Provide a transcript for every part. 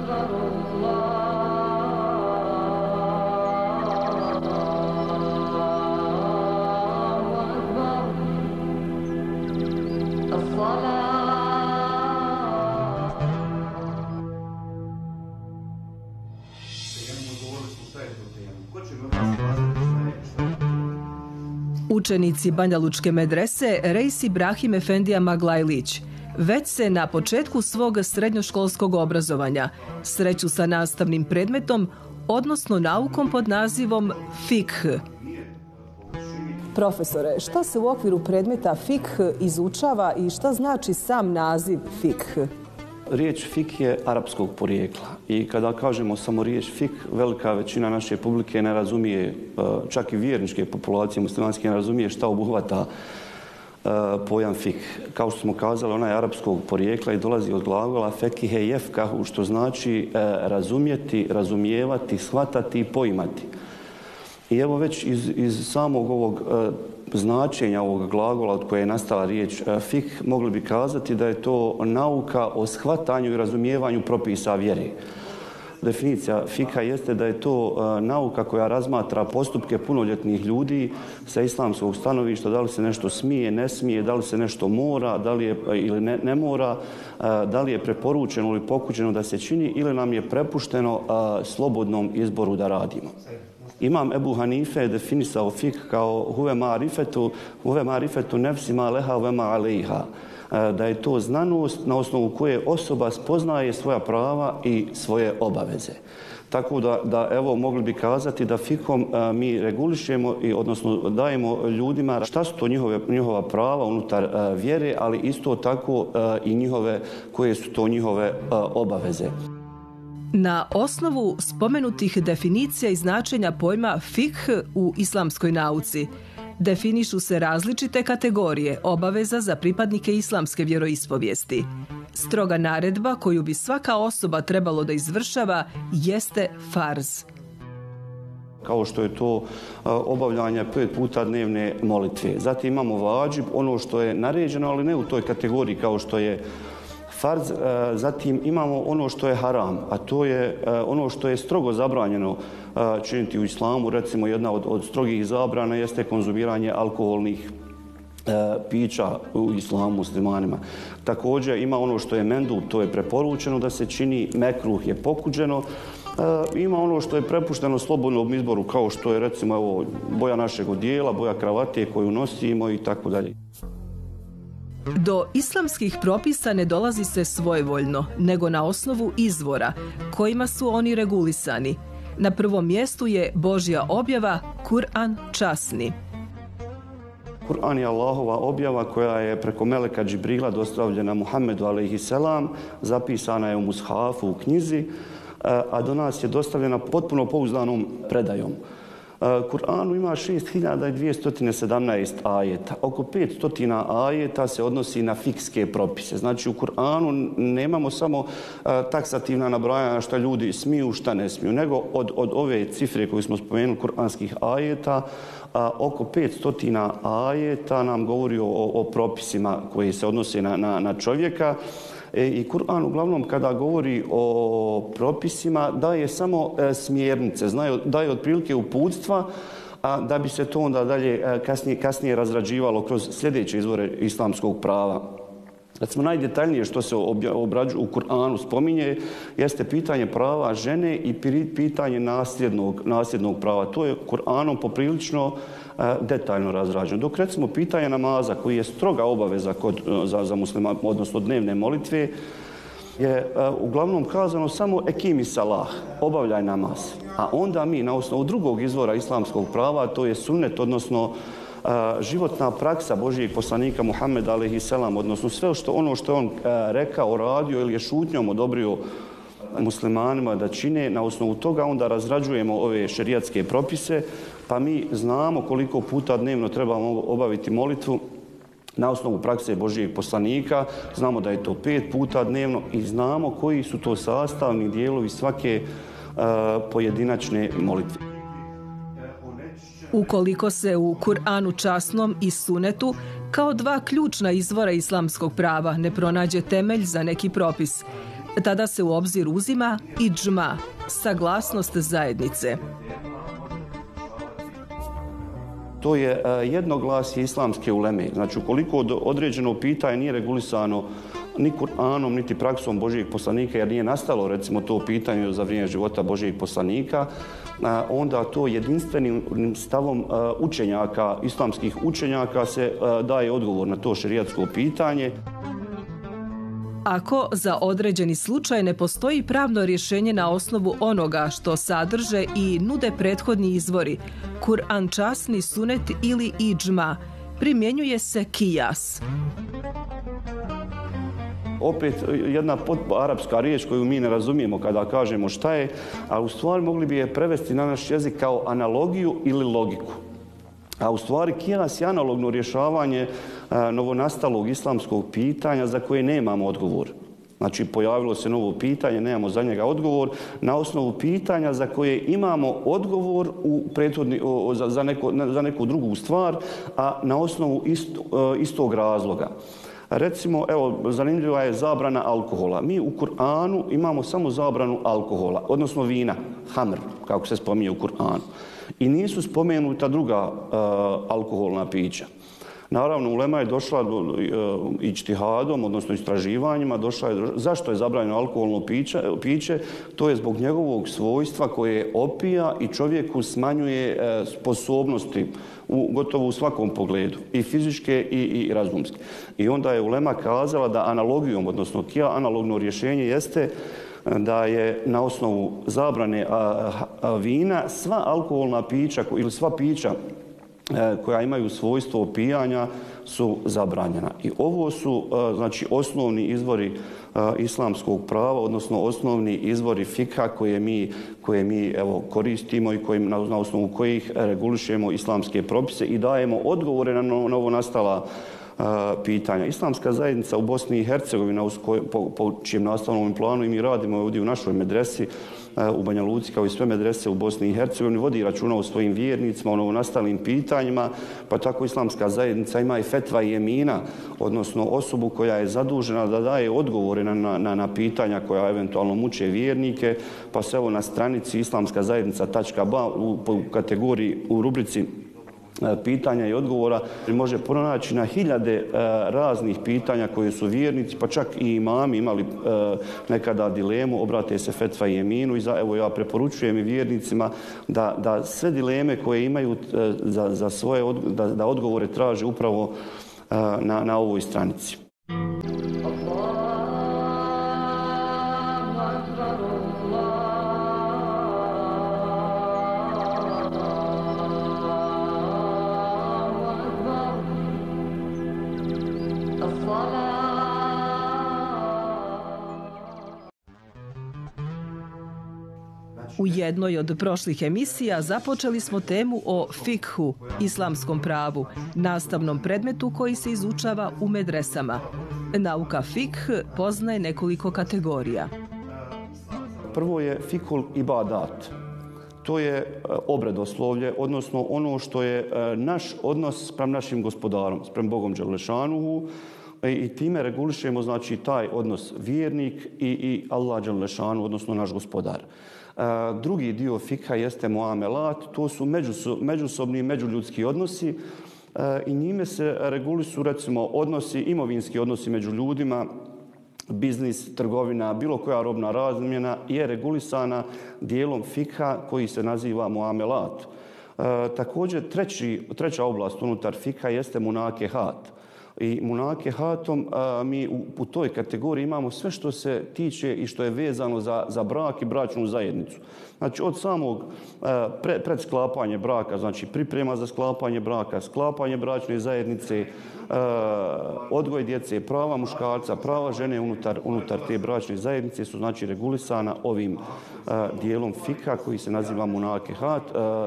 Učenici Banjalučke medrese Reis Ibrahim Efendija Maglajlić već se na početku svog srednjoškolskog obrazovanja sreću sa nastavnim predmetom, odnosno naukom pod nazivom fikh. Profesore, šta se u okviru predmeta fikh izučava i šta znači sam naziv fikh? Riječ fik je arapskog porijekla i kada kažemo samo riječ fik, velika većina naše publike ne razumije, čak i vjerničke populacije muslimanske ne razumije šta obuhvata pojam fik. Kao što smo kazali, ona je arapskog porijekla i dolazi od glagola fekihe jefkahu, što znači razumjeti, razumijevati, shvatati i poimati. I evo već iz samog ovog značenja ovog glagola od koje je nastala riječ fik, mogli bi kazati da je to nauka o shvatanju i razumijevanju propisa vjere. Definicija fika jeste da je to nauka koja razmatra postupke punoljetnih ljudi sa islamskog stanovišta, da li se nešto smije, ne smije, da li se nešto mora, da li je ili ne mora, da li je preporučeno ili pokuđeno da se čini ili nam je prepušteno slobodnom izboru da radimo. Imam Ebu Hanife je definisao fik kao huve marifetu nefsima leha vema alejha, da je to znanost na osnovu koje osoba spoznaje svoja prava i svoje obaveze. Tako da evo mogli bi kazati da fikom mi regulišemo i odnosno dajemo ljudima šta su to njihova prava unutar vjere, ali isto tako i koje su to njihove obaveze. Na osnovu spomenutih definicija i značenja pojma fikh u islamskoj nauci definišu se različite kategorije obaveza za pripadnike islamske vjeroispovijesti. Stroga naredba koju bi svaka osoba trebalo da izvršava jeste farz. Kao što je to obavljanje 5 puta dnevne molitve. Zatim imamo vađib, ono što je naređeno, ali ne u toj kategoriji kao što je farz. Zatim imamo ono što je haram, a to je ono što je strogo zabranjeno činiti u islamu. Recimo jedna od strogih zabrana jeste konzumiranje alkoholnih pića u islamu muslimanima. Također ima ono što je mendu, to je preporučeno da se čini, mekruh je pokuđeno. Ima ono što je prepušteno slobodnom izboru, kao što je recimo evo, boja našeg odijela, boja kravate koju nosimo i tako dalje. Do islamskih propisa ne dolazi se svojevoljno, nego na osnovu izvora, kojima su oni regulisani. Na prvom mjestu je Božja objava, Kur'an časni. Kur'an je Allahova objava koja je preko meleka Džibrila dostavljena Muhammedu a.s. Zapisana je u mushafu, u knjizi, a do nas je dostavljena potpuno pouzdanom predajom. Kur'anu ima 6217 ajeta. Oko 500 ajeta se odnosi na fikske propise. Znači u Kur'anu nemamo samo taksativna nabrajanja šta ljudi smiju, šta ne smiju, nego od ove cifre koju smo spomenuli, kur'anskih ajeta, oko 500 ajeta nam govori o propisima koji se odnose na čovjeka. I Kur'an uglavnom kada govori o propisima daje samo smjernice, daje otprilike uputstva, a da bi se to onda dalje kasnije razrađivalo kroz sljedeće izvore islamskog prava. Recimo, najdetaljnije što se obrađuje u Kur'anu spominje jeste pitanje prava žene i pitanje nasljednog prava. To je Kur'anom poprilično detaljno razrađeno. Dok recimo pitanje namaza, koji je stroga obaveza za muslima, odnosno dnevne molitve, je uglavnom kazano samo ekimi salah, obavljaj namaz. A onda mi na osnovu drugog izvora islamskog prava, to je sunnet, odnosno životna praksa Božijeg poslanika Muhammeda a.s. odnosno sve ono što je on rekao, radio ili je šutnjom odobrio muslimanima da čine, na osnovu toga onda razrađujemo ove šerijatske propise, pa mi znamo koliko puta dnevno trebamo obaviti molitvu na osnovu prakse Božijeg poslanika, znamo da je to 5 puta dnevno i znamo koji su to sastavni dijelovi svake pojedinačne molitve. Ukoliko se u Kur'anu časnom i sunetu kao dva ključna izvora islamskog prava ne pronađe temelj za neki propis, Tada se u obzir uzima i džma, saglasnost zajednice. To je jednoglasje islamske uleme. Znači, ukoliko određeno pitanje nije regulisano ni Kur'anom, niti praksom Božijeg poslanika, jer nije nastalo, recimo, to pitanje za vrijeme života Božijeg poslanika, onda to jedinstvenim stavom učenjaka, islamskih učenjaka se daje odgovor na to šerijatsko pitanje. Ako za određeni slučaj ne postoji pravno rješenje na osnovu onoga što sadrže i nude prethodni izvori, Kur'an, časni sunet ili iđma, primjenjuje se kijas. Opet jedna arapska riječ koju mi ne razumijemo kada kažemo šta je, a u stvari mogli bi je prevesti na naš jezik kao analogiju ili logiku. A u stvari kijas je analogno rješavanje novonastalog islamskog pitanja za koje nemamo odgovor. Znači, pojavilo se novo pitanje, nemamo za njega odgovor na osnovu pitanja za koje imamo odgovor za neku drugu stvar, a na osnovu istog razloga. Recimo, evo, zanimljiva je zabrana alkohola. Mi u Kur'anu imamo samo zabranu alkohola, odnosno vina, hamr, kako se spominje u Kur'anu. I nisu spomenuta druga alkoholna pića. Naravno, ulema je došla ičtihadom, odnosno istraživanjima, zašto je zabranjeno alkoholno piće? To je zbog njegovog svojstva koje opija i čovjeku smanjuje sposobnosti gotovo u svakom pogledu, i fizičke i razumske. I onda je ulema kazala da analogijom, odnosno analogno rješenje jeste da je na osnovu zabrane vina sva alkoholna pića ili sva pića koja imaju svojstvo opijanja su zabranjena. I ovo su znači osnovni izvori islamskog prava, odnosno osnovni izvori fikha koje mi evo, koristimo i na osnovu kojih regulišemo islamske propise i dajemo odgovore na novonastala pitanja. Islamska zajednica u Bosni i Hercegovini, po čijem nastavnom planu i mi radimo ovdje u našoj medresi u Banja Luci, kao i sve medrese u Bosni i Hercegovini, vodi računa o svojim vjernicima, o novonastalim pitanjima, pa tako Islamska zajednica ima i fetva i emina, odnosno osobu koja je zadužena da daje odgovore na pitanja koja eventualno muče vjernike, pa se evo na stranici islamska zajednica.ba u kategoriji, u rubrici pitanja i odgovora može pronaći na hiljade raznih pitanja koje su vjernici, pa čak i imami imali nekada dilemu, obrate se fetva i eminu i evo ja preporučujem i vjernicima da sve dileme koje imaju za svoje, da odgovore traže upravo na ovoj stranici. U jednoj od prošlih emisija započeli smo temu o fikhu, islamskom pravu, nastavnom predmetu koji se izučava u medresama. Nauka fikh poznaje nekoliko kategorija. Prvo je fikhul ibadat. To je obredoslovlje, odnosno ono što je naš odnos sprem našim gospodarom, sprem Bogom Đelešanuhu, i time regulišemo znači taj odnos vjernik i Allah Đelešanu, odnosno naš gospodar. Drugi dio fikha jeste muamelat, to su međusobni međuljudski odnosi i njime se regulišu recimo odnosi, imovinski odnosi među ljudima, biznis, trgovina, bilo koja robna razmjena je regulisana dijelom fikha koji se naziva muamelat. Također treća oblast unutar fikha jeste munakehat. I munakehatom mi u toj kategoriji imamo sve što se tiče i što je vezano za brak i bračnu zajednicu. Znači od samog pred sklapanje braka, znači priprema za sklapanje braka, sklapanje bračne zajednice, odgoj djece, prava muškarca, prava žene unutar te bračne zajednice su znači regulisana ovim dijelom fikha koji se naziva munakehat.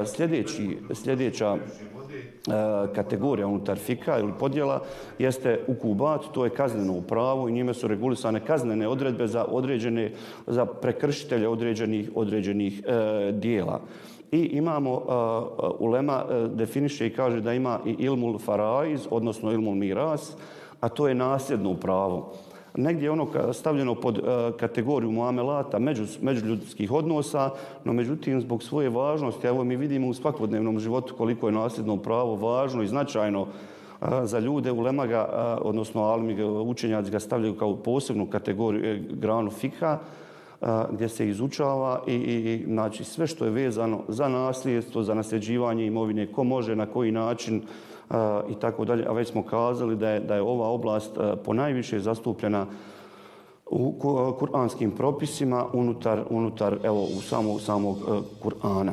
Sljedeća kategorija unutar fikha ili podjela jeste ukubat, to je kazneno pravo i njime su regulisane kaznene odredbe za prekršitelje određenih dijela. I imamo, ulema definiše i kaže da ima i ilmul faraiz, odnosno ilmul miras, a to je nasljedno pravo. negdje je ono stavljeno pod kategoriju muamelata, međuljudskih odnosa, no međutim zbog svoje važnosti, evo mi vidimo u svakodnevnom životu koliko je nasljedno pravo važno i značajno za ljude, ulema ga, odnosno alimi učenjaci ga stavljaju kao posebnu kategoriju, granu fikha, gdje se izučava i znači sve što je vezano za nasljedstvo, za nasljeđivanje imovine, ko može, na koji način i tako dalje. A već smo kazali da je ova oblast ponajviše zastupljena u kuranskim propisima unutar evo, samog Kur'ana.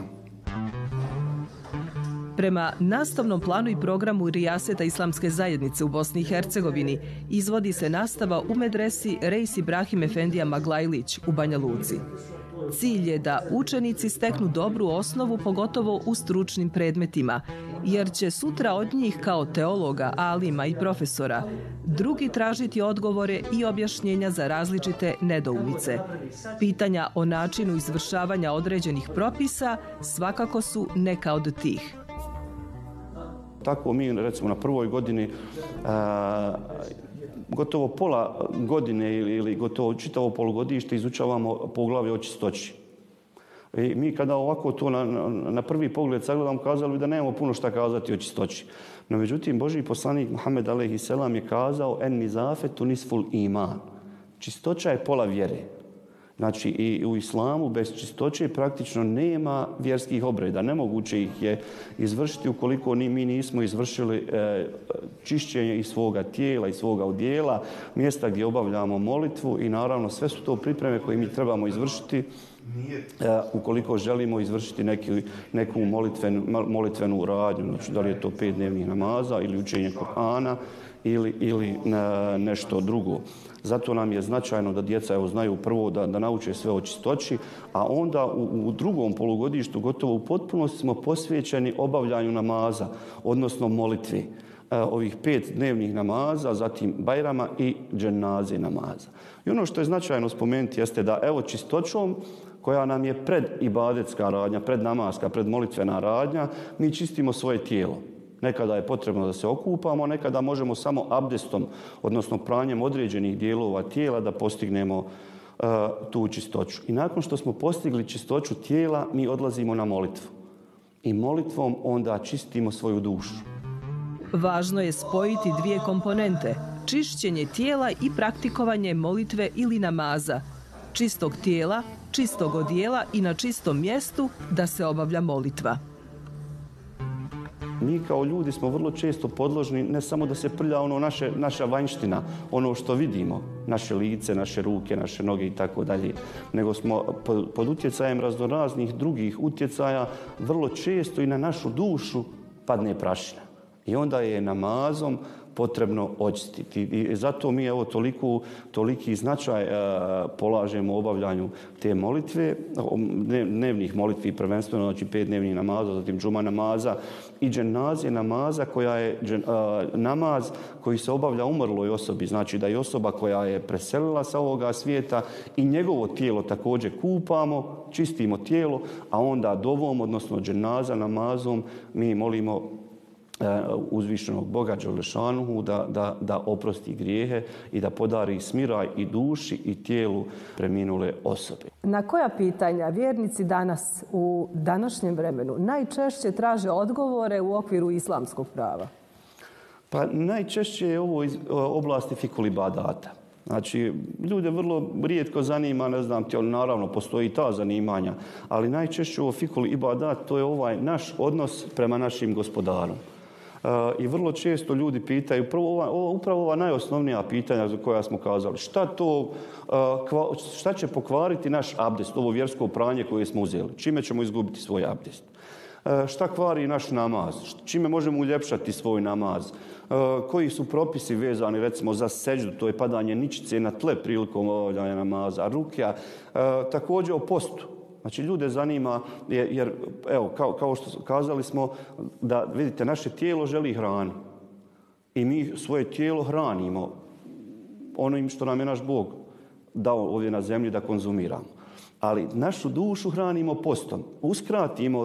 Prema nastavnom planu i programu Rijaseta Islamske zajednice u Bosni i Hercegovini izvodi se nastava u medresi Reis Ibrahim Efendija Maglajlić u Banja Luci. Cilj je da učenici steknu dobru osnovu, pogotovo u stručnim predmetima, jer će sutra od njih kao teologa, alima i profesora drugi tražiti odgovore i objašnjenja za različite nedoumice. Pitanja o načinu izvršavanja određenih propisa svakako su neka od tih. Tako mi, recimo, na prvoj godini gotovo pola godine ili gotovo čitavo polugodište izučavamo poglavlje o čistoći. I mi kada ovako to na prvi pogled sagledamo, kazali bi da nemamo puno šta kazati o čistoći. No međutim, Božji poslanik Muhammed a.s. je kazao en nizafetu nisful iman. Čistoća je pola vjere. Znači i u islamu bez čistoće praktično nema vjerskih obreda. Nemoguće ih je izvršiti ukoliko mi nismo izvršili čišćenje i svoga tijela i svoga odijela, mjesta gdje obavljamo molitvu i naravno sve su to pripreme koje mi trebamo izvršiti ukoliko želimo izvršiti neku molitvenu radnju. Znači da li je to 5 dnevnih namaza ili učenje Kur'ana ili nešto drugo. Zato nam je značajno da djeca znaju prvo da nauče sve o čistoći, a onda u drugom polugodištu gotovo u potpunosti smo posvećeni obavljanju namaza, odnosno molitvi. Ovih 5 dnevnih namaza, zatim bajrama i dženaze namaza. I ono što je značajno spomenuti jeste da evo čistoćom koja nam je pred ibadetska radnja, pred namaska, pred molitvena radnja, mi čistimo svoje tijelo. Nekada je potrebno da se okupamo, nekada možemo samo abdestom, odnosno pranjem određenih dijelova tijela da postignemo tu čistoću. I nakon što smo postigli čistoću tijela, mi odlazimo na molitvu. I molitvom onda čistimo svoju dušu. Važno je spojiti dvije komponente, čišćenje tijela i praktikovanje molitve ili namaza. Čistog tijela, čistog odijela i na čistom mjestu da se obavlja molitva. Mi kao ljudi smo vrlo često podložni ne samo da se prlja naša vanjština, ono što vidimo, naše lice, naše ruke, naše noge i tako dalje, nego smo pod utjecajem raznoraznih drugih utjecaja vrlo često i na našu dušu padne prašina. I onda je namazom potrebno očistiti. I zato mi toliki značaj polažemo u obavljanju te molitve, dnevnih molitvi prvenstveno, znači 5 dnevnih namaza, zatim džuma namaza i dženaze namaza koja je namaz koji se obavlja umrloj osobi. Znači da je osoba koja je preselila sa ovoga svijeta i njegovo tijelo također kupamo, čistimo tijelo, a onda dovom, odnosno dženaza namazom mi molimo uzvišenog Boga Đelešanuhu da oprosti grijehe i da podari smiraj i duši i tijelu preminule osobe. Na koja pitanja vjernici danas u današnjem vremenu najčešće traže odgovore u okviru islamskog prava? Pa najčešće je ovo iz oblasti fikul ibadata. Znači, ljude vrlo rijetko zanima, ne znam, naravno postoji ta zanimanja, ali najčešće ovo fikul ibadat, to je ovaj naš odnos prema našim gospodarom. I vrlo često ljudi pitaju, upravo ova najosnovnija pitanja za koja smo kazali, šta će pokvariti naš abdest, ovo vjersko pranje koje smo uzeli, čime ćemo izgubiti svoj abdest, šta kvari naš namaz, čime možemo uljepšati svoj namaz, koji su propisi vezani recimo za seđdu, to je padanje ničice na tle prilikom obavljanja namaza, rukja, također o postu. Znači, ljude zanima, jer evo, kao što kazali smo, da vidite, naše tijelo želi hranu. I mi svoje tijelo hranimo onim što nam je naš Bog dao ovdje na zemlji da konzumiramo. Ali našu dušu hranimo postom. Uskratimo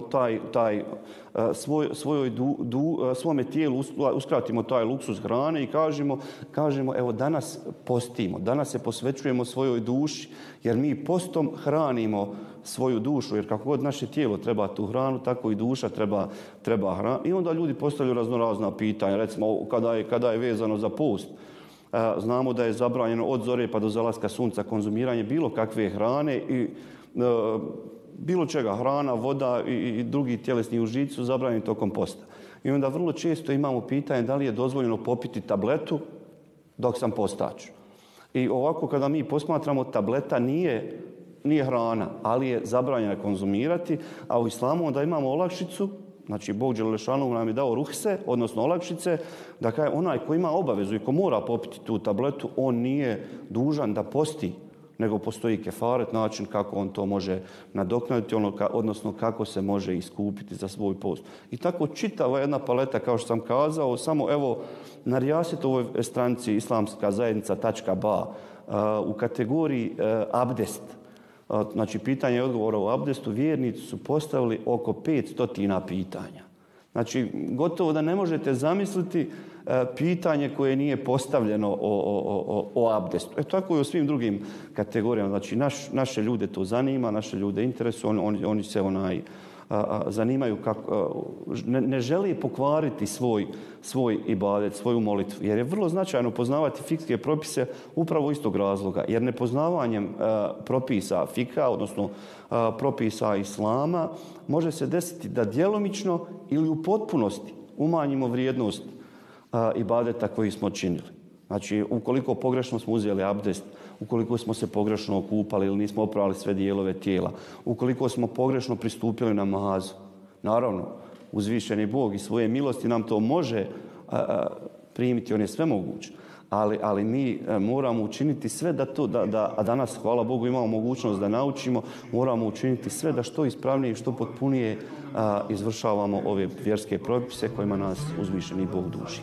svome tijelu uskratimo taj luksuz hrane i kažemo evo danas postimo, danas se posvećujemo svojoj duši jer mi postom hranimo svoju dušu, jer kako god naše tijelo treba tu hranu, tako i duša treba hranu. I onda ljudi postavljaju raznorazna pitanja, recimo kada je vezano za post. Znamo da je zabranjeno od zore pa do zalaska sunca konzumiranje bilo kakve hrane i bilo čega, hrana, voda i drugi tjelesni užici su zabranjeni tokom posta. I onda vrlo često imamo pitanje da li je dozvoljeno popiti tabletu dok sam postač. I ovako kada mi posmatramo, tableta nije hrana, ali je zabranjena konzumirati, a u islamu onda imamo olakšicu. Znači, Bog dželešanu nam je dao ruhse, odnosno olakšice, da kaže onaj ko ima obavezu i ko mora popiti tu tabletu, on nije dužan da posti, nego postoji kefaret, način kako on to može nadoknaditi, odnosno kako se može iskupiti za svoj post. I tako čitava jedna paleta, kao što sam kazao, samo evo na Rijasetovoj stranici islamska zajednica.ba u kategoriji abdest, znači pitanje i odgovora o abdestu, vjernici su postavili oko 500 pitanja. Znači, gotovo da ne možete zamisliti pitanje koje nije postavljeno o abdestu. Tako i o svim drugim kategorijama. Znači, naše ljude to zanima, naše ljude interesuje, oni se zanimaju ne želi pokvariti svoj ibadet, svoju molitvu. Jer je vrlo značajno poznavati fikske propise upravo iz tog razloga. Jer nepoznavanjem propisa fika, odnosno propisa islama, može se desiti da djelomično ili u potpunosti umanjimo vrijednost ibadeta koji smo činili. Znači, ukoliko pogrešno smo uzeli abdest, ukoliko smo se pogrešno okupali ili nismo oprali sve dijelove tijela, ukoliko smo pogrešno pristupili namazu, naravno, uzvišeni Bog i svoje milosti nam to može primiti, on je sve moguće. Ali mi moramo učiniti sve a danas, hvala Bogu, imamo mogućnost da naučimo, moramo učiniti sve da što ispravnije i što potpunije izvršavamo ove vjerske propise kojima nas uzvišeni Bog duži.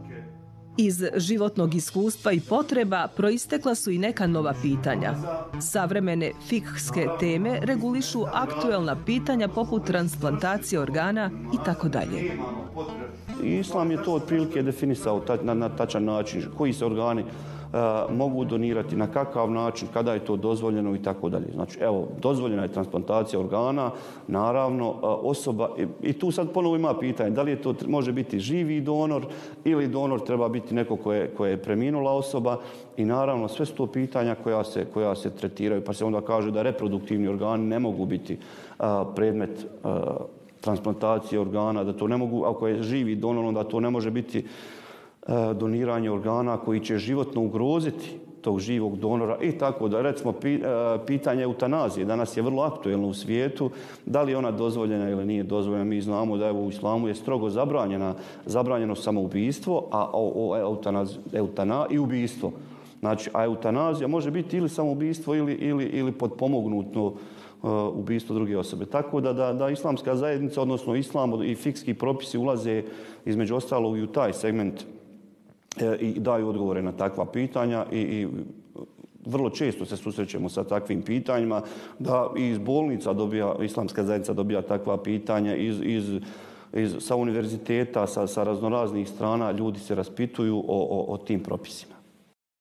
Iz životnog iskustva i potreba proistekla su i neka nova pitanja. Savremene fikske teme regulišu aktuelna pitanja poput transplantacije organa i tako dalje. Islam je to otprilike definisao na tačan način, koji se organi mogu donirati, na kakav način, kada je to dozvoljeno i tako dalje. Znači, evo, dozvoljena je transplantacija organa, naravno, osoba, i tu sad ponovo ima pitanje, da li je to može biti živi donor ili donor treba biti neko koje je preminula osoba i naravno sve su to pitanja koja se tretiraju, pa se onda kaže da reproduktivni organi ne mogu biti predmet transplantacije organa, da to ne mogu, ako je živi donor, onda to ne može biti doniranje organa koji će životno ugroziti tog živog donora i tako da. Recimo, pitanje eutanazije danas je vrlo aktuelno u svijetu. Da li je ona dozvoljena ili nije dozvoljena? Mi znamo da u islamu je strogo zabranjeno samoubistvo, a i ubistvo. Znači, a eutanazija može biti ili samoubistvo ili potpomognuto ubistvo druge osobe. Tako da islamska zajednica, odnosno islam i fikski propisi ulaze između ostalog i u taj segment i daju odgovore na takva pitanja i vrlo često se susrećemo sa takvim pitanjima, da i iz bolnica islamska zajednica dobija takva pitanja, sa univerziteta, sa raznoraznih strana ljudi se raspituju o tim propisima.